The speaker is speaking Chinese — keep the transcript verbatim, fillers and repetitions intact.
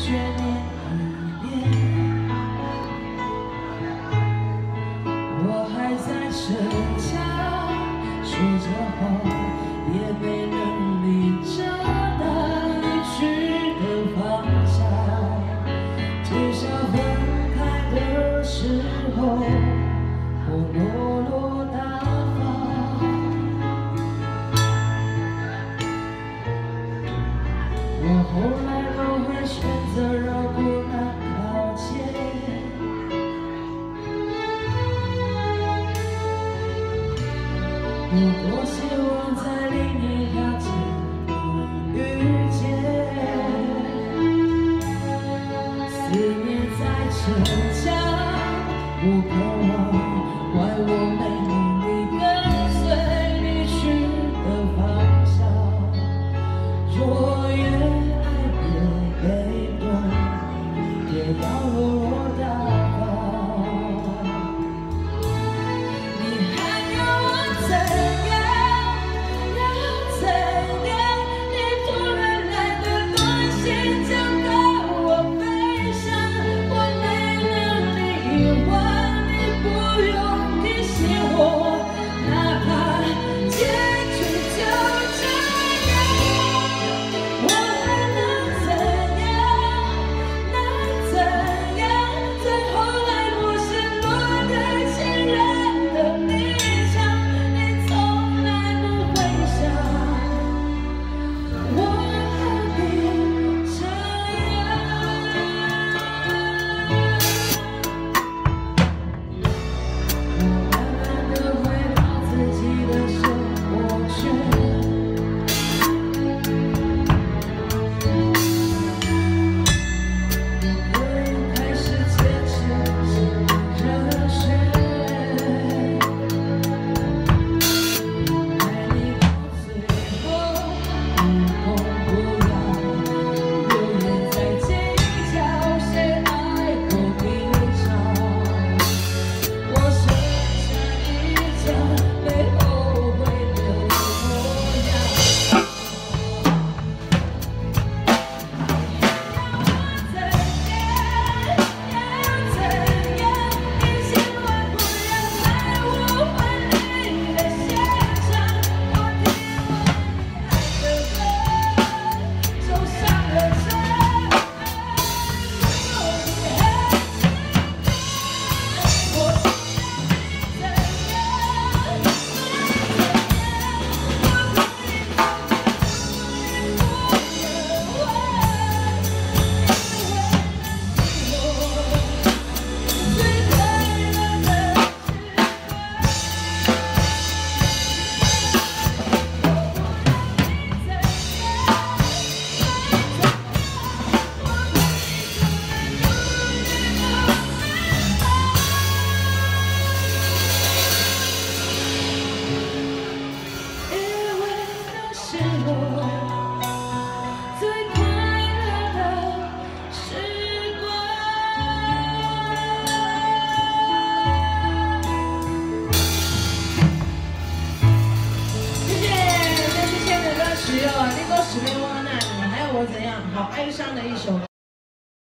悬念一遍，我还在逞强，说着话也没能力找到你去的方向，至少分开的时候，我落落大方。我后来都会选择绕过那条街，我多希望在另一条街遇见，思念在逞强，我渴望，怪我没能力跟随你去的方向。若越爱越被动，也要落落大方。你还要我怎样？要怎样？你突然来的短信讲到我悲伤，我没能力遗忘，你不用提醒我，哪怕结局就这样。我还能怎样？能怎样？最后来不是落得情人的立场，你从来不会想，我何必这样？我慢慢地回到自己的生活圈。开始坚持热血，爱你到最后不痛不痒，流言在计较谁爱过一场。我剩下一张没后悔的模样。怎样？要怎样？你千万不要在我婚礼的现场，我听完你爱的歌，受伤了谁？我你还是我怎样？怎样？我可以不不问，因为那是我最快乐的时因为那是我最快乐的时光。谢谢，这是千的歌曲哦，你都十年忘难，还要我怎样？好哀伤的一首歌。